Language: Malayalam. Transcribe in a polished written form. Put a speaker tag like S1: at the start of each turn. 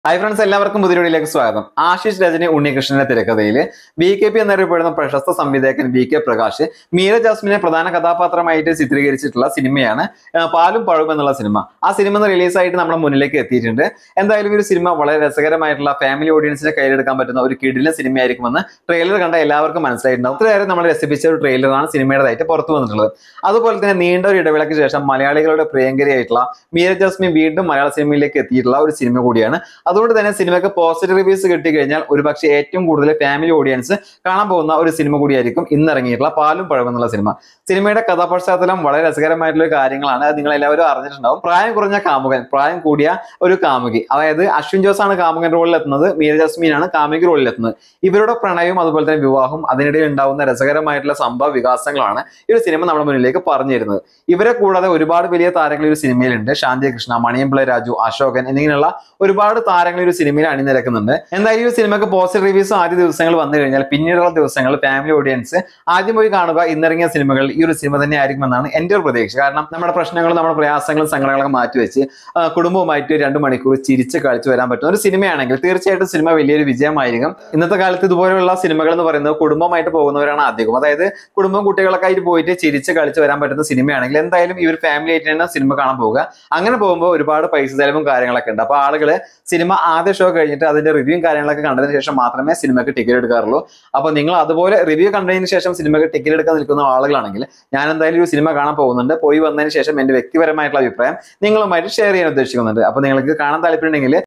S1: ഹൈ ഫ്രണ്ട്സ്, എല്ലാവർക്കും പുതിയ വീഡിയോയിലേക്ക് സ്വാഗതം. ആശിഷ് രജനി ഉണ്ണികൃഷ്ണന്റെ തിരക്കഥയിൽ BKP എന്നറിയപ്പെടുന്ന പ്രശസ്ത സംവിധായകൻ VK പ്രകാശ് മീര ജാസ്മിനെ പ്രധാന കഥാപാത്രമായിട്ട് ചിത്രീകരിച്ചിട്ടുള്ള സിനിമയാണ് പാലും പഴവും എന്നുള്ള സിനിമ. ആ സിനിമ റിലീസായിട്ട് നമ്മുടെ മുന്നിലേക്ക് എത്തിയിട്ടുണ്ട്. എന്തായാലും ഒരു സിനിമ വളരെ രസകരമായിട്ടുള്ള ഫാമിലി ഓഡിയൻസിനെ കയ്യിലെടുക്കാൻ പറ്റുന്ന ഒരു കിടിലൻ സിനിമയായിരിക്കുമെന്ന് ട്രെയിലർ കണ്ട എല്ലാവർക്കും മനസ്സിലായിട്ടുണ്ടാവും. അത്രയേറെ നമ്മൾ രസിപ്പിച്ച ഒരു ട്രെയിലറാണ് സിനിമയുടേതായിട്ട് പുറത്തു വന്നിട്ടുള്ളത്. അതുപോലെ തന്നെ നീണ്ട ഒരു ഇടവേളയ്ക്ക് ശേഷം മലയാളികളുടെ പ്രിയങ്കരിയായിട്ടുള്ള മീര ജാസ്മിൻ വീണ്ടും മലയാള സിനിമയിലേക്ക് എത്തിയിട്ടുള്ള ഒരു സിനിമ കൂടിയാണ്. അതുകൊണ്ട് തന്നെ സിനിമയ്ക്ക് പോസിറ്റീവ് റിവ്യൂസ് കിട്ടിക്കഴിഞ്ഞാൽ ഒരുപക്ഷെ ഏറ്റവും കൂടുതൽ ഫാമിലി ഓഡിയൻസ് കാണാൻ പോകുന്ന ഒരു സിനിമ കൂടിയായിരിക്കും ഇന്നിറങ്ങിയിട്ടുള്ള പാലും പഴവും എന്നുള്ള സിനിമ. സിനിമയുടെ കഥാപശ്ചാത്തലം വളരെ രസകരമായിട്ടുള്ള കാര്യങ്ങളാണ്. അത് നിങ്ങൾ എല്ലാവരും അറിഞ്ഞിട്ടുണ്ടാവും. പ്രായം കുറഞ്ഞ കാമുകൻ, പ്രായം കൂടിയ ഒരു കാമുകി, അതായത് അശ്വിൻ ജോസ് ആണ് കാമുകൻ റോളിൽ എത്തുന്നത്, മീര ജാസ്മിൻ ആണ് കാമുകി റോളിൽ എത്തുന്നത്. ഇവരുടെ പ്രണയവും അതുപോലെ തന്നെ വിവാഹവും അതിനിടയിൽ ഉണ്ടാവുന്ന രസകരമായിട്ടുള്ള സംഭവ വികാസങ്ങളാണ് ഈ ഒരു സിനിമ നമ്മുടെ മുന്നിലേക്ക് പറഞ്ഞു തരുന്നത്. ഇവരെ കൂടാതെ ഒരുപാട് വലിയ താരങ്ങൾ ഈ ഒരു സിനിമയിലുണ്ട്. ശാന്തി കൃഷ്ണ, മണിയമ്പിള്ള രാജു, അശോകൻ എന്നിങ്ങനെയുള്ള ഒരുപാട് താരങ്ങൾ ഈ ഒരു സിനിമയിൽ അണിനിരക്കുന്നുണ്ട്. എന്തായാലും ഈ സിനിമക്ക് പോസിറ്റീവ് റിവ്യൂസ് ആദ്യ ദിവസങ്ങൾ വന്നു കഴിഞ്ഞാൽ പിന്നീടുള്ള ദിവസങ്ങൾ ഫാമിലി ഓഡിയൻസ് ആദ്യം പോയി കാണുക ഇന്നിറങ്ങിയ സിനിമകൾ ഈ ഒരു സിനിമ തന്നെ ആയിരിക്കുമെന്നാണ് എൻ്റെ ഒരു പ്രതീക്ഷ. കാരണം നമ്മുടെ പ്രശ്നങ്ങളും നമ്മുടെ പ്രയാസങ്ങളും സങ്കടങ്ങളൊക്കെ മാറ്റിവെച്ച് കുടുംബവുമായിട്ട് 2 മണിക്കൂർ ചിരിച്ച് കളിച്ചു വരാൻ പറ്റുന്ന ഒരു സിനിമയാണെങ്കിൽ തീർച്ചയായിട്ടും സിനിമ വലിയൊരു വിജയമായിരിക്കും. ഇന്നത്തെ കാലത്ത് ഇതുപോലെയുള്ള സിനിമകൾ എന്ന് പറയുന്നത് കുടുംബമായിട്ട് പോകുന്നവരാണ് അധികം. അതായത് കുടുംബം കുട്ടികളൊക്കെ ആയിട്ട് പോയിട്ട് ചിരിച്ച് കളിച്ച് വരാൻ പറ്റുന്ന സിനിമയാണെങ്കിൽ എന്തായാലും ഈ ഒരു ഫാമിലി ആയിട്ട് തന്നെ സിനിമ കാണാൻ പോവുക. അങ്ങനെ പോകുമ്പോൾ ഒരുപാട് പൈസ ചെലവും കാര്യങ്ങളൊക്കെ ഉണ്ട്. അപ്പോൾ ആളുകൾ സിനിമ ആദ്യ ഷോ കഴിഞ്ഞിട്ട് അതിന്റെ റിവ്യൂയും കാര്യങ്ങളൊക്കെ കണ്ടതിന് ശേഷം മാത്രമേ സിനിമയ്ക്ക് ടിക്കറ്റ് എടുക്കാറുള്ളൂ. അപ്പോൾ നിങ്ങൾ അതുപോലെ റിവ്യൂ കണ്ടതിന് ശേഷം സിനിമയ്ക്ക് ടിക്കറ്റ് എടുക്കാൻ നിൽക്കുന്ന ആളുകളാണെങ്കിൽ ഞാൻ എന്തായാലും ഒരു സിനിമ കാണാൻ പോകുന്നുണ്ട്. പോയി വന്നതിന് ശേഷം എൻ്റെ വ്യക്തിപരമായിട്ടുള്ള അഭിപ്രായം നിങ്ങളുമായിട്ട് ഷെയർ ചെയ്യാൻ ഉദ്ദേശിക്കുന്നുണ്ട്. അപ്പോൾ നിങ്ങൾക്ക് കാണാൻ താല്പര്യമുണ്ടെങ്കിൽ